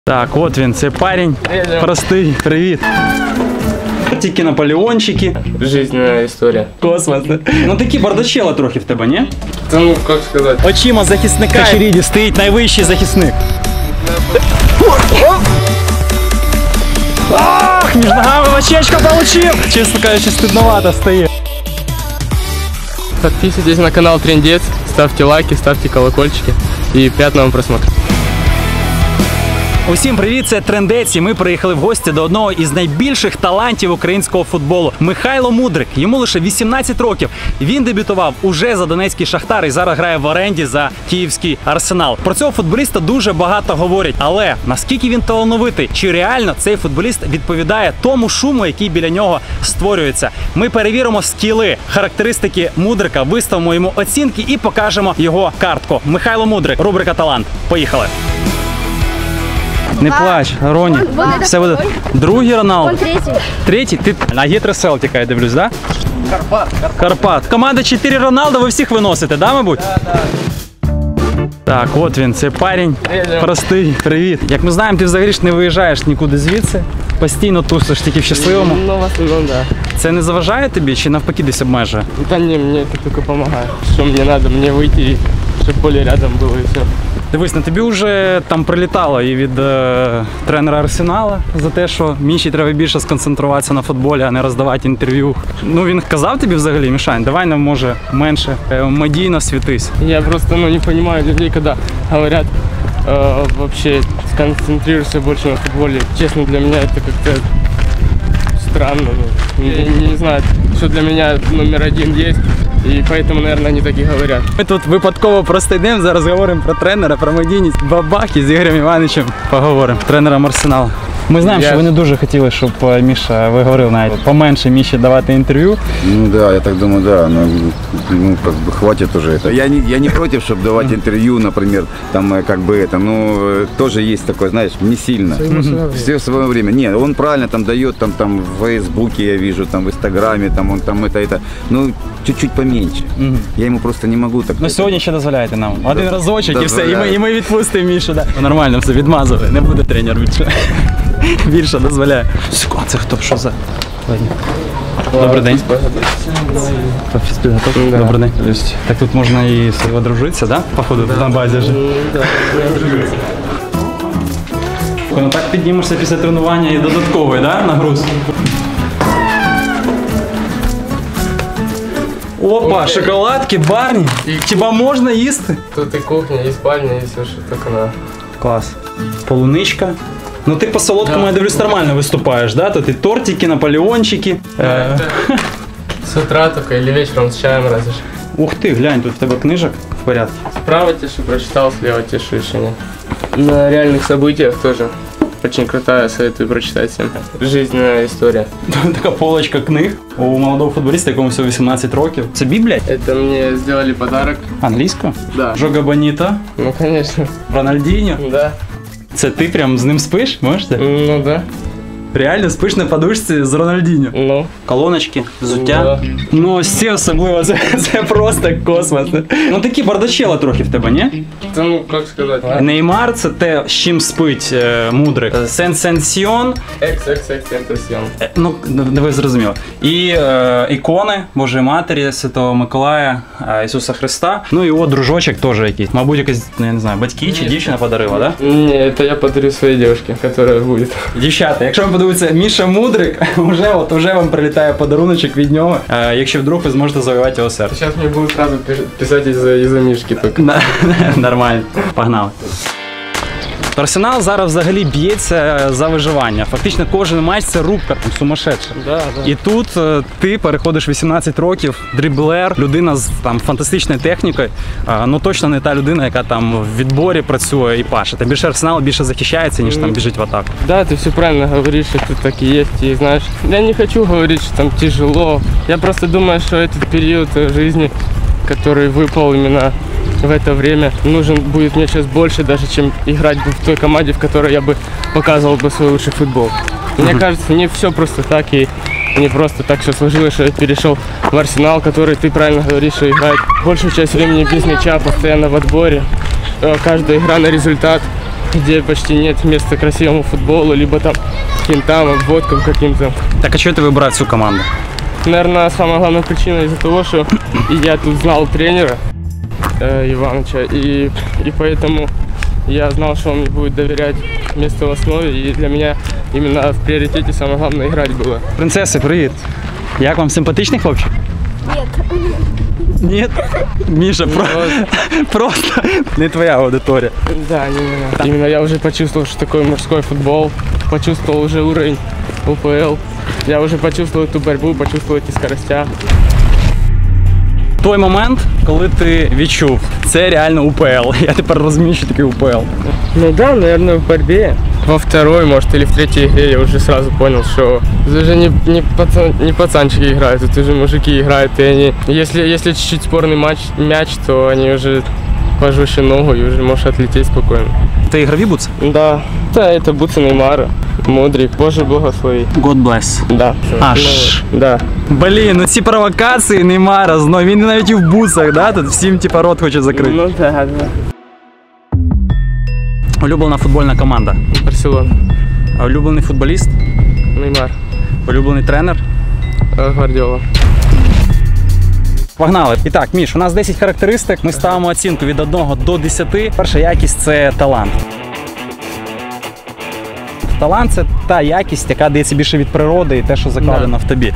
Так, от він, цей парень. Простий, привіт. Тільки наполеончики. Жизненная история. Космос. Ну такі бардачела трохи в тебе, ні? Та ну, как сказать. Очима захисника в Черіді стоїть найвищий захисник. Ах, між ногами очечко получив! Чесно кажучи, стидновато стає. Подписывайтесь на канал Трендец, ставьте лайки, ставьте колокольчики и приятного просмотра. Усім привіт, це Трендець, і ми приїхали в гості до одного із найбільших талантів українського футболу – Михайло Мудрик. Йому лише 18 років. Він дебютував уже за Донецький Шахтар і зараз грає в оренді за Київський Арсенал. Про цього футболіста дуже багато говорять, але наскільки він талановитий, чи реально цей футболіст відповідає тому шуму, який біля нього створюється. Ми перевіримо скіли, характеристики Мудрика, виставимо йому оцінки і покажемо його картку. Михайло Мудрик, рубрика «Талант». Поїхали! Не плач, Роні. Все буде. Другий Роналдо. Третій? Ти на Гетро Селтіка, я дивлюсь, да? Карпат. Команда 4 Роналдо, ви всіх виносите, да, мабуть? Да. Так, от він, цей парень. Простий, привіт. Як ми знаємо, ти взагалі ж не виїжджаєш нікуди звідси. Постійно тусиш тільки в щасливому. Ну, в основном, да. Це не заважає тобі чи навпаки десь обмежує? Да не, мне это только помогает. Что мне надо, мне выйти, чтобы поле рядом было и все. Дивись, на тобі вже там прилітало і від тренера Арсенала за те, що Міші треба більше сконцентруватися на футболі, а не роздавати інтерв'ю. Ну він казав тобі взагалі, Мішань, давай нам може менше медійно світись. Я просто не понимаю людей, когда говорят вообще сконцентрируйся больше на футболе. Честно, для меня это как-то странно. Не знаю, что для меня номер один есть. І поэтому, наверное, они так і говорять. Ми тут випадково просто йдемо, зараз говоримо про тренера, про медійність. Бабах, і з Ігорем Івановичем поговоримо, тренером Арсенала. Ми знаємо, що ви не дуже хотіли, щоб Міша, ви говорили навіть, поменше Міші давати інтерв'ю. Ну да, я так думаю, да, ну как бы хватит уже это. Я не против, чтобы давать интервью, например, там как бы это, ну тоже есть такое, знаешь, не сильно. Все в свое время. Не, он правильно там дает, там в Фейсбуке я вижу, там в Инстаграме, там он там это, ну чуть-чуть поменьше. Я ему просто не могу так. Ну сьогодні ще дозволяєте нам. Один разочок і все, і ми відпустимо Мішу. Да. Нормально, все, відмазує, не буде тренер більше. Більше дозволяє. А це хто? Що за? Добрий день. Добрий день. Так тут можна і одружитися, да? Походу, на базі вже. Ну так піднімешся після тренування і додатковий, да? Нагруз. Опа, шоколадки, барні. Хіба можна їсти? Тут і кухня, і спальня, і все, що тільки надо. Клас. Полуничка. Ну ти по солодкому, я дивлюсь, нормально виступаєш, да? Тут і тортики, наполеончики. С утра только или вечером с чаем разве. Ух ти, глянь, тут в тебе книжок в порядку. Справа тише прочитал, слева тише решение. На реальных событиях тоже. Очень крутая, советую прочитать всем. Жизненная история. Така полочка книг у молодого футболіста, якому всього 18 років. Це Біблія? Это мне сделали подарок. Англійською? Да. Жога Боніто? Ну, конечно. Рональдіньо? Да. Це ти прям з ним спиш, можете? Ну, да. Реально спиш на подушці з Рональдіньо? Ну. Колоночки, взуття. Да. Ну, ось ці особливо, це просто космос. Ну такі бардачела трохи в тебе, ні? Це, ну, як сказати? Неймар – це те, з чим спить Мудрик. Сен-Сен-Сьон. Екс-екс-екс-тентасьйон. Ну, ви зрозуміли. І ікони Божої Матері, Святого Миколая, Ісуса Христа. Ну і от дружочок теж якийсь. Мабуть, якась, я не знаю, батьки чи дівчина подарила, да? Ні, це я подарю своїй дівчині, яка буде. Дівчата, якщо вам подобається Міша Мудрик, вже вам прилітає подаруночок від нього, якщо вдруг ви зможете завоювати його серце. Зараз мені будуть одразу писати із-за Мішки тільки. Нормально, погнали. Арсенал зараз взагалі б'ється за виживання. Фактично кожен матч це рубка там сумасшедша. Да. І тут ти переходиш 18 років, дриблер, людина з там фантастичною технікою, ну точно не та людина, яка там в відборі працює і паше. Та більше Арсенал більше захищається, ніж там біжить в атаку. Да, ты все правильно говоришь, это так и есть. И знаешь, я не хочу говорить, что там тяжело. Я просто думаю, что этот период жизни, который выпал именно в это время, нужен будет мне сейчас больше, даже чем играть в той команде, в которой я бы показывал бы свой лучший футбол. Мне кажется, не все просто так, и не просто так все сложилось, что я перешел в Арсенал, который, ты правильно говоришь, что играет большую часть времени без мяча, постоянно в отборе. Каждая игра на результат. где почти нет места красивому футболу, либо там финтам, обводкам каким-то. Так а чого ти вибрав цю команду? Наверное, самая главная причина из-за того, что я тут знал тренера Иваныча, и поэтому я знал, что он мне будет доверять место в основе, и для меня именно в приоритете самое главное играть было. Принцеси, привіт. Як вам симпатичний хлопчик? Ні. Міша, просто не твоя аудиторія. Да, не меня. Именно я уже почувствовал, что такое мужской футбол, почувствовал уже уровень УПЛ, я уже почувствовал эту борьбу, почувствовал эти скоростя. Той момент, коли ти відчув, це реально УПЛ. Я тепер розумію, що таке УПЛ. Ну да, наверное, в борьбе. Во второй, может, или в третьей игре я уже сразу понял, что это уже не пацанчики играют, это уже мужики играют, и они, если чуть-чуть спорный мяч, то они уже пожестче ногу и уже можешь отлететь спокойно. Це ігрові бутси? Да, это бутсы Неймара, Мудрик, Боже благослови. God bless. Да. Да. Блін, ну ці провокації Неймара знову, він навіть і в бутсах, да? Тут всім типа рот хоче закрити. Ну да. Улюблена футбольна команда. Барселона. А улюблений футболіст? Неймар. Улюблений тренер? Гвардиола. Погнали. І так, Міш, у нас 10 характеристик. Ми ставимо оцінку від 1 до 10. Перша якість – це талант. Талант – це та якість, яка дається більше від природи і те, що закладено в тобі.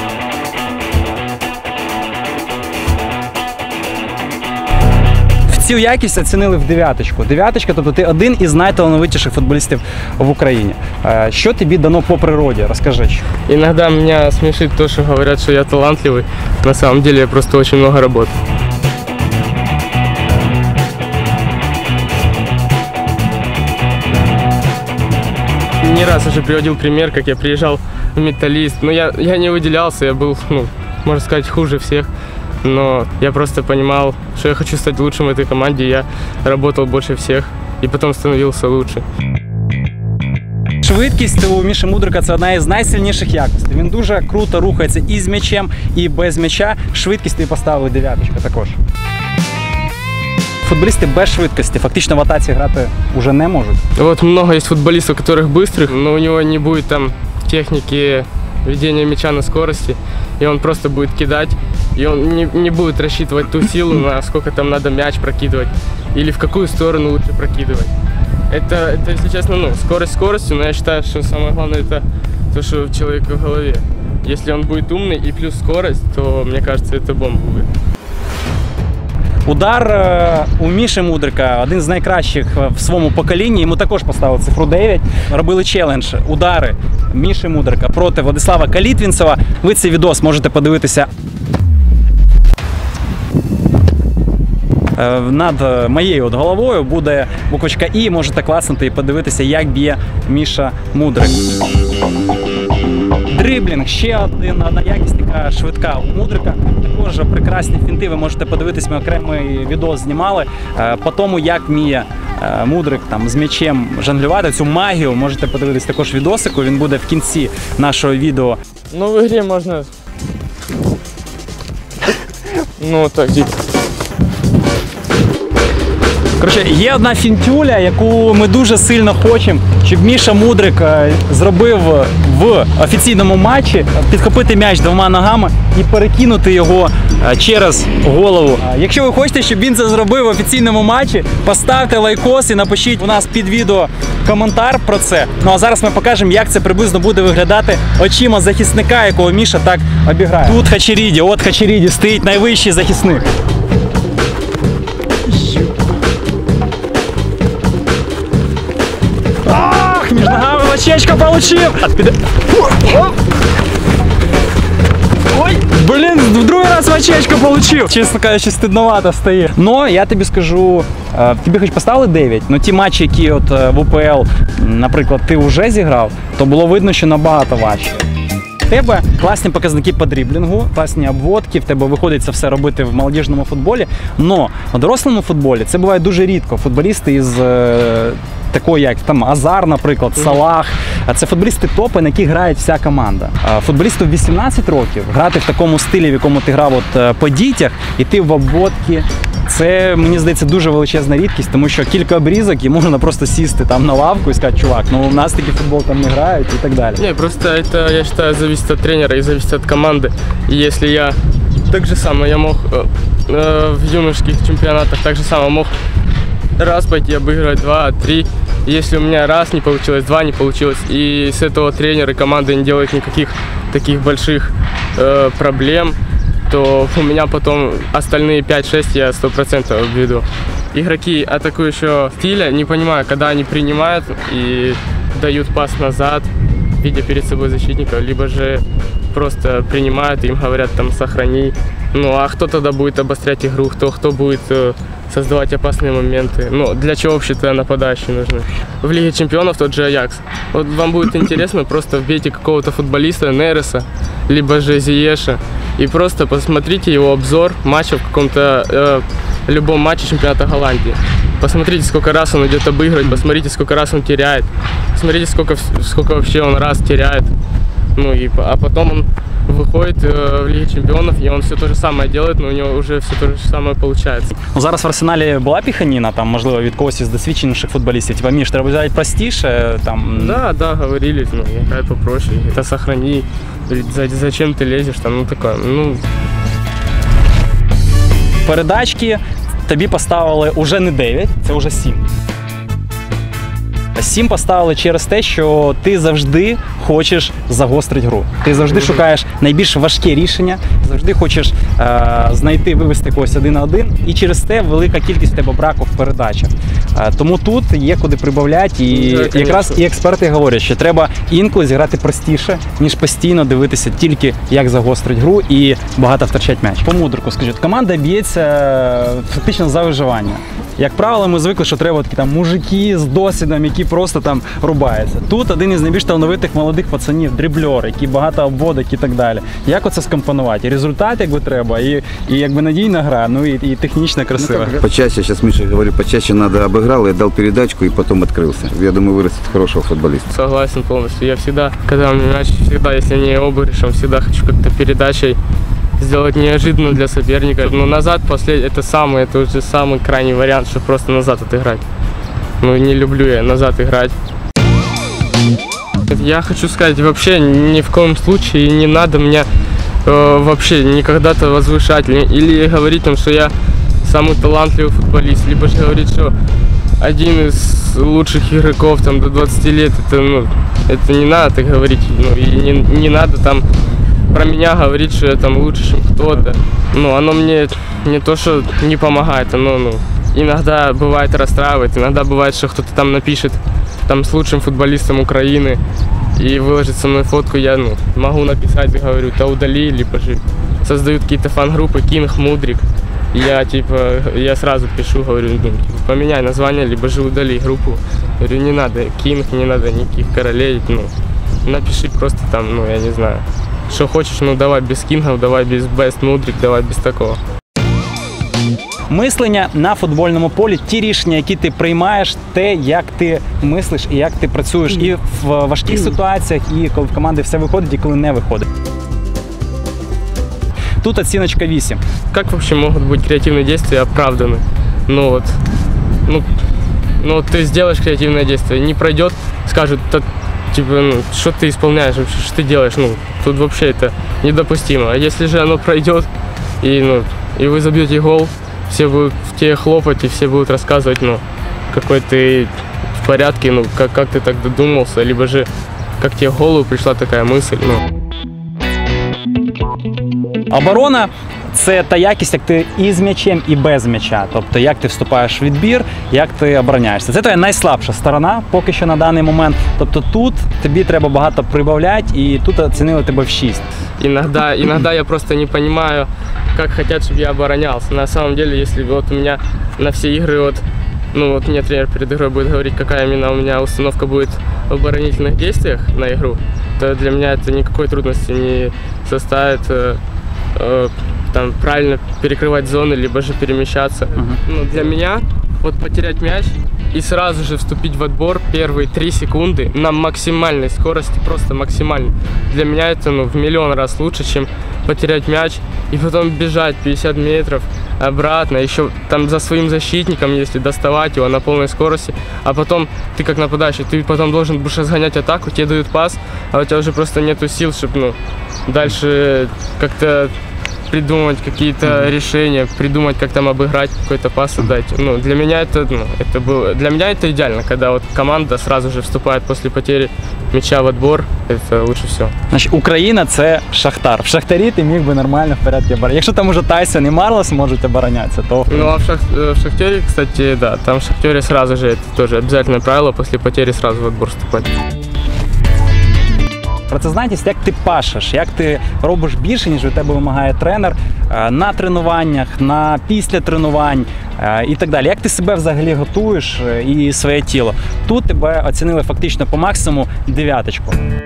Цю якість оцінили в 9. 9, тобто ти один із найталановитіших футболістів в Україні. Що тобі дано по природі? Розкажи. Иногда меня смешит то, что говорят, что я талантливый. На самом деле я просто очень много работаю. Не раз уже приводил пример, как я приезжал в «Металлист». Но я не выделялся, я был, можно сказать, хуже всех. Но я просто понимал, что я хочу стать лучшим в этой команде, и я работал больше всех, и потом становился лучше. Швидкість у Міші Мудрика – це одна із найсильніших якостей. Він дуже круто рухається і з м'ячем, і без м'яча. Швидкість ти поставили 9 також. Футболісти без швидкості фактично в атаці грати вже не можуть. Вот много есть футболистов, которых быстрых, но у него не будет там техники ведения мяча на скорости, и он просто будет кидать, и он не будет рассчитывать ту силу, на сколько там надо мяч прокидывать, или в какую сторону лучше прокидывать. Это если честно, скорость скоростью, но я считаю, что самое главное это то, что в человека в голове. Если он будет умный и плюс скорость, то, мне кажется, это бомба будет. Удар у Міші Мудрика один з найкращих в своєму поколінні. Йому також поставили цифру 9. Робили челендж удари Міші Мудрика проти Владислава Калітвінцева. Ви цей відос можете подивитися над моєю головою. Буде буквочка І, можете класнути і подивитися, як б'є Міша Мудрик. Дриблінг, ще одна якість така швидка у Мудрика. Також прекрасні фінти, ви можете подивитись, ми окремий відео знімали по тому, як вміє Мудрик там з м'ячем жонглювати, цю магію. Можете подивитись також відосику, він буде в кінці нашого відео. Ну, в ігрі можна... так, Коротше, є одна фінтюля, яку ми дуже сильно хочемо, щоб Міша Мудрик зробив в офіційному матчі, підхопити м'яч 2 ногами і перекинути його через голову. Якщо ви хочете, щоб він це зробив в офіційному матчі, поставте лайкос і напишіть у нас під відео коментар про це. Ну а зараз ми покажемо, як це приблизно буде виглядати очима захисника, якого Міша так обіграє. Тут Хачеріді, от Хачеріді стоїть найвищий захисник. Между ногами лачечко получил. Ой, блин, в другий раз лачечко получил. Чесно кажучи, стидновато стає. Но я тобі скажу, тобі хоч поставили 9, но ті матчі, які от в УПЛ, наприклад, ти вже зіграв, то було видно, що набагато важче. В тебе класні показники по дріблінгу, класні обводки, в тебе виходить це все робити в молодіжному футболі, но в дорослому футболі це буває дуже рідко. Футболісти із такої, як там Азар, наприклад, Салах. Це футболісти топи, на які грає вся команда. Футболісту в 18 років грати в такому стилі, в якому ти грав от по дітях, іти в обводки. Це, мені здається, дуже величезна рідкість, тому що кілька обрізок і можна просто сісти там на лавку і сказати, чувак, ну у нас такий футбол там не грають і так далі. Не, просто это, я считаю, зависит от тренера и зависит от команды. И если я так же самое, я мог в юношеских чемпионатах так же самое мог раз пойти обыгрывать, два, три. Если у меня раз не получилось, два не получилось, и с этого тренер и команда не делают никаких таких больших проблем, то у меня потом остальные 5-6 я 100% обведу. Игроки атакующего стиля, не понимаю, когда они принимают и дают пас назад, видя перед собой защитников, либо же просто принимают и им говорят там сохрани. Ну а кто тогда будет обострять игру, кто будет создавать опасные моменты? Ну для чего вообще-то нападающие нужны? В Лиге Чемпионов тот же Аякс. Вот вам будет интересно, просто вбейте какого-то футболиста, Нереса, либо же Зиеша, и просто посмотрите его обзор матча в каком-то любом матче чемпионата Голландии. Посмотрите, сколько раз он идет обыгрывать, посмотрите, сколько раз он теряет, посмотрите, сколько вообще он раз теряет. Ну и а потом он выходит в Лиге Чемпионов, и он все то же самое делает, но у него уже все то же самое получается. Ну, зараз в Арсеналі була піханіна, там, можливо, від когось із досвідченіших футболістів. Типа, Міш, треба взяти простіше, там... Да, говорили, ну, играй попроще, это сохрани, зачем ты лезешь, там, ну, такое, ну... Передачки тобі поставили уже не 9, це вже 7. 7 поставили через те, що ти завжди хочеш загострити гру. Ти завжди шукаєш найбільш важке рішення, завжди хочеш знайти, вивести когось 1 на 1, і через це велика кількість в тебе браку в передачах. Тому тут є куди прибавляти, і якраз і експерти говорять, що треба інколи зіграти простіше, ніж постійно дивитися тільки, як загострити гру і багато втрачати м'яч. По Мудрику, скажіть, команда б'ється фактично за виживання. Як правило, ми звикли, що треба такі там мужики з досвідом, які просто там рубаються. Тут один із найбільш талановитих молодих пацанів, дриблер, які багато обводок і так далі. Як оце скомпонувати? І результат, якби треба, і якби надійна гра, ну і технічно красиво. Почаще, сейчас Миша говорит, почаще надо обыграл, я дал передачку и потом открылся. Я думаю, вырастет хорошего футболиста. Согласен полностью. Я всегда, когда у меня мяч, всегда, если не обыгрышем, всегда хочу как-то передачей сделать неожиданно для соперника. Но назад это уже самый крайний вариант, чтобы просто назад отыграть. Ну, не люблю я назад играть. Я хочу сказать, вообще ни в коем случае не надо меня вообще никогда-то возвышать или говорить там, что я самый талантливый футболист, либо же говорить, что один из лучших игроков там до 20 лет, это не надо так говорить, ну, и не надо там про меня говорить, что я там лучше, чем кто-то. Ну, оно мне не то, что не помогает, оно, иногда бывает расстраивает, иногда бывает, что кто-то там напишет там с лучшим футболистом Украины и выложит со мной фотку, я могу написать, говорю, да удали, либо же создают какие-то фан-группы, Кинг, Мудрик. Я сразу пишу, говорю, поменяй название, либо же удали группу. Говорю, не надо Кинг, не надо никаких королей, напиши просто там, я не знаю. Що хочеш, давай без кінгів, давай без Best Mudrik, давай без такого. Мислення на футбольному полі, ті рішення, які ти приймаєш, те, як ти мислиш і як ти працюєш і в важких ситуаціях, і коли в команди все виходить, і коли не виходить. Тут оціночка 8. Как вообще могут быть креативные действия оправданы? Ты сделаешь креативное действие, не пройдет, скажут, типа, что ты исполняешь вообще, что ты делаешь, тут вообще это недопустимо. А если же оно пройдет, и вы забьете гол, все будут в тебе хлопать, и все будут рассказывать, какой ты в порядке, как ты так додумался, либо же, как тебе в голову пришла такая мысль, Оборона – це та якість, як ти і з м'ячем, і без м'яча. Тобто, як ти вступаєш в відбір, як ти обороняєшся. Це твоя найслабша сторона поки що на даний момент. Тобто тут тобі треба багато прибавляти, і тут оцінили тебе в 6. Иногда я просто не понимаю, как хотят, чтобы я оборонялся. На самом деле, если вот у меня на все игры, мне тренер перед игрой будет говорить, какая именно у меня установка будет в оборонительных действиях на игру, то для меня это никакой трудности не составит там правильно перекрывать зоны, либо же перемещаться. Для меня потерять мяч и сразу же вступить в отбор первые 3 секунды на максимальной скорости, просто максимально. Для меня это в миллион раз лучше, чем потерять мяч и потом бежать 50 метров обратно, еще там за своим защитником, если доставать его на полной скорости, а потом ты как нападающий, ты потом должен будешь разгонять атаку, тебе дают пас, а у тебя уже просто нету сил, чтобы дальше как-то придумать какие-то решения, придумать, как там обыграть, какой-то пас отдать. Для меня для меня это идеально, когда вот команда сразу же вступает после потери мяча в отбор, это лучше всего. Значить, Україна – це Шахтар. В Шахтарі ти міг би нормально в порядку обороняться. Якщо там уже Тайсон і Марлос можуть оборонятися, то... А в Шахтере, кстати, да, там в Шахтере сразу же, это тоже обязательное правило, после потери сразу в отбор вступать. Працездатність, як ти пашеш, як ти робиш більше, ніж від тебе вимагає тренер на тренуваннях, після тренувань і так далі. Як ти себе взагалі готуєш і своє тіло? Тут тебе оцінили фактично по максимуму 9.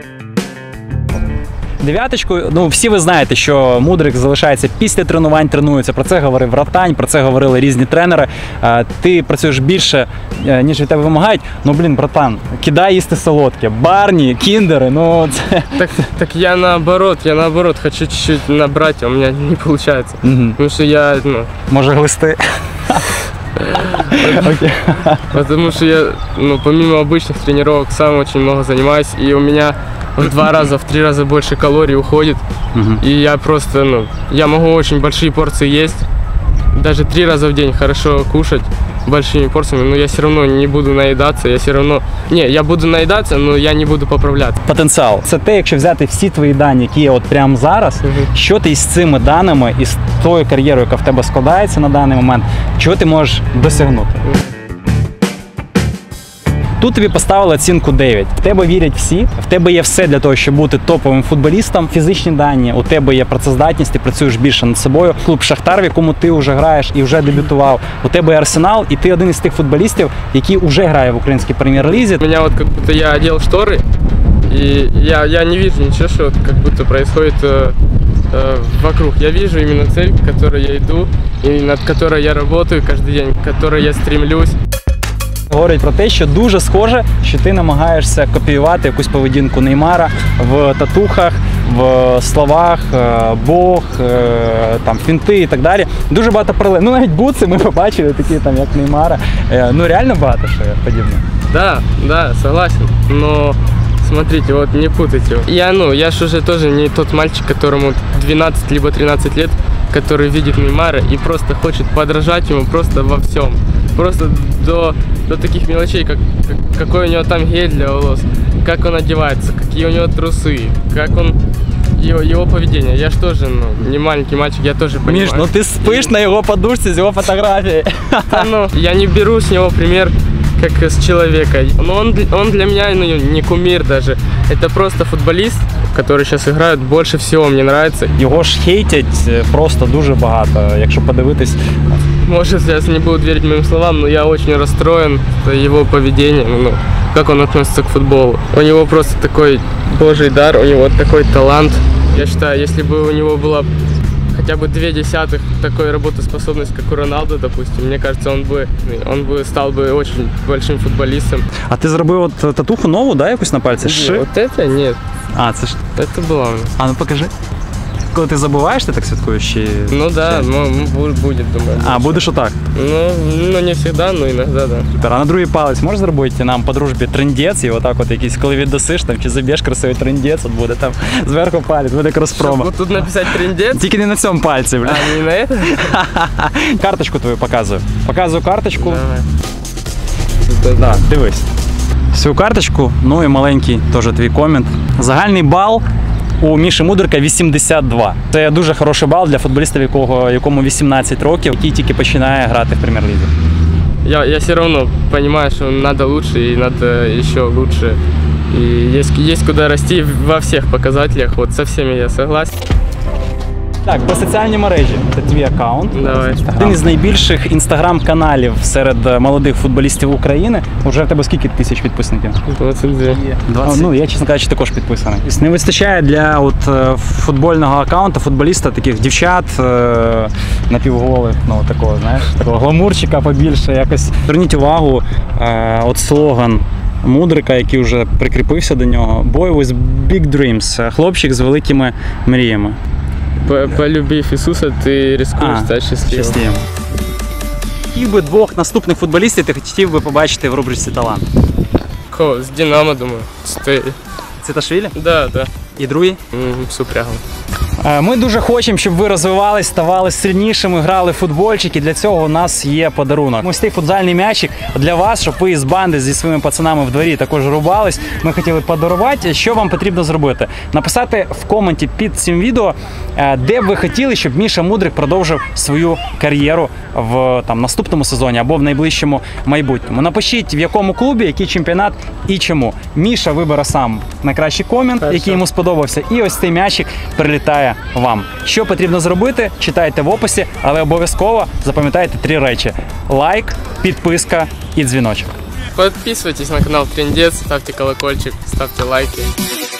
9, всі ви знаєте, що Мудрик залишається після тренувань, тренується. Про це говорив Ротань, про це говорили різні тренери. Ти працюєш більше, ніж від тебе вимагають. Братан, кидай їсти солодке. Барні, кіндери, це... Так я наоборот хочу чуть-чуть набрать, а у меня не получается. Потому что я, Може глисти? Потому что я, помимо обычных тренировок, сам очень много занимаюсь, и у меня в 2 раза, в 3 раза больше калорий уходит. И я просто, я могу очень большие порции есть, даже 3 раза в день хорошо кушать большими порциями, но я все равно не буду наедаться, я буду наедаться, но я не буду поправляться. Потенціал. Це те, якщо взяти всі твої дані, які є от прямо зараз, що ти із цими даними, із тою кар'єрою, яка в тебе складається на даний момент, чого ти можеш досягнути? Тут тобі поставили оцінку 9. В тебе вірять всі, в тебе є все для того, щоб бути топовим футболістом. Фізичні дані, у тебе є працездатність, ти працюєш більше над собою. Клуб «Шахтар», в якому ти вже граєш і вже дебютував. У тебе є Арсенал, і ти один із тих футболістів, який вже грає в українській прем'єр-лізі. У меня как будто я одел шторы, и я не вижу ничего, что как будто происходит вокруг. Я вижу именно цель, к которой я иду, и над которой я работаю каждый день, к которой я стремлюсь. Говорять про те, що дуже схоже, що ти намагаєшся копіювати якусь поведінку Неймара в татухах, в словах, Бог, там фінти і так далі. Дуже багато паралелей. Навіть бутси ми побачили, такі там, як Неймара. Реально багато що подібне. Да, согласен. Но смотрите, вот не путайте. Я ж уже тоже не тот мальчик, которому 12 либо 13 лет, который видит Неймара и просто хочет подражать ему просто во всем. Просто до таких мелочей, какой у него там гель для волос, как он одевается, какие у него трусы, как он, его поведение. Я ж тоже, не маленький мальчик, я тоже понимаю. Миш, ты спишь на его подушке с его фотографией. Я не беру с него пример как с человека. Но он для меня не кумир даже. Это просто футболист, который сейчас играет, больше всего мне нравится. Його ж хейтять просто дуже багато, якщо подивитись. Может, сейчас не будут верить моим словам, но я очень расстроен его поведением, как он относится к футболу. У него просто такой божий дар, у него такой талант. Я считаю, если бы у него была хотя бы 0,2 такой работоспособности, как у Роналду, допустим, мне кажется, он бы стал бы очень большим футболистом. А ти зробив от татуху нову, да, якусь на пальці? Вот это нет. А, це ж... Это была у нас. А, ну покажи. Коли ти забуваєш, ти так святкуєш? Чи... Да, будет, думаю. А, будеш отак? Ну, не всегда, но иногда, да. Супер. А на другий палець можеш зробити нам по дружбі трендець і отак от якийсь, коли віддосиш там, чи заб'єш красивий трендець, от буде там зверху палець, буде крос-промо. Щоб тут написати трендець? Тільки не на цьому пальці, бля. А, не на это? Карточку твою показую. Показую карточку. Давай. Да, дивись. Свою карточку, і маленький теж твій комент. Загальний бал у Міші Мудрика 82. Це дуже хороший бал для футболіста, якому 18 років, який тільки починає грати в прем'єр-лізі. Я все равно понимаю, что надо лучше и надо еще лучше. И есть куда расти во всех показателях, вот со всеми я согласен. Так, по соціальній мережі. Це твій аккаунт. Давай. Один із найбільших інстаграм-каналів серед молодих футболістів України. Уже в тебе скільки тисяч підписників? 22. 20. Ну, я, чесно кажучи, також підписаний. Не вистачає для футбольного аккаунту, футболіста, таких дівчат напівголих, ну, такого, знаєш, такого гламурчика побільше. Якось зверніть увагу, от слоган Мудрика, який вже прикріпився до нього. Boy with big dreams. Хлопчик з великими мріями. Полюбив Ісуса, ти рискуєш стати щасливим. Щасливим. Яких би двох наступних футболістів ти хотів би побачити в рубриці «Талант»? Кого? З Динамо, думаю. Циташвілі? Да. І другий? Супрягов. Ми дуже хочемо, щоб ви розвивались, ставали сильнішими, грали в футбольчик, і для цього у нас є подарунок. Ось цей футзальний м'ячик для вас, щоб ви з банди зі своїми пацанами в дворі також рубались. Ми хотіли подарувати. Що вам потрібно зробити? Написати в коменті під цим відео, де б ви хотіли, щоб Міша Мудрик продовжив свою кар'єру в наступному сезоні або в найближчому майбутньому. Напишіть, в якому клубі, який чемпіонат і чому. Міша вибере сам найкращий комент, який йому сподобався, і ось цей м'ячик прилітає вам. Що потрібно зробити, читайте в описі, але обов'язково запам'ятайте 3 речі: лайк, підписка і дзвіночок. Подписывайтесь на канал Трындец, ставьте колокольчик, ставьте лайки.